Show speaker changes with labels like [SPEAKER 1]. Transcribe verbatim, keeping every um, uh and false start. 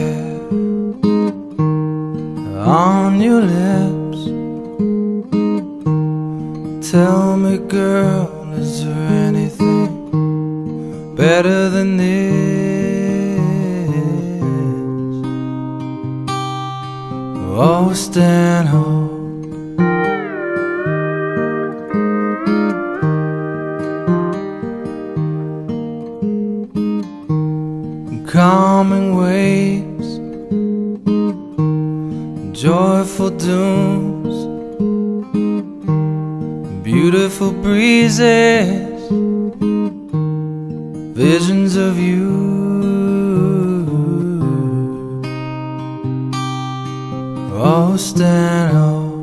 [SPEAKER 1] hair on your lips. Tell me, girl, is there anything better than this? Oh, Stanhope, calming waves, joyful dooms, beautiful breezes, visions of you. Oh, Stanhope,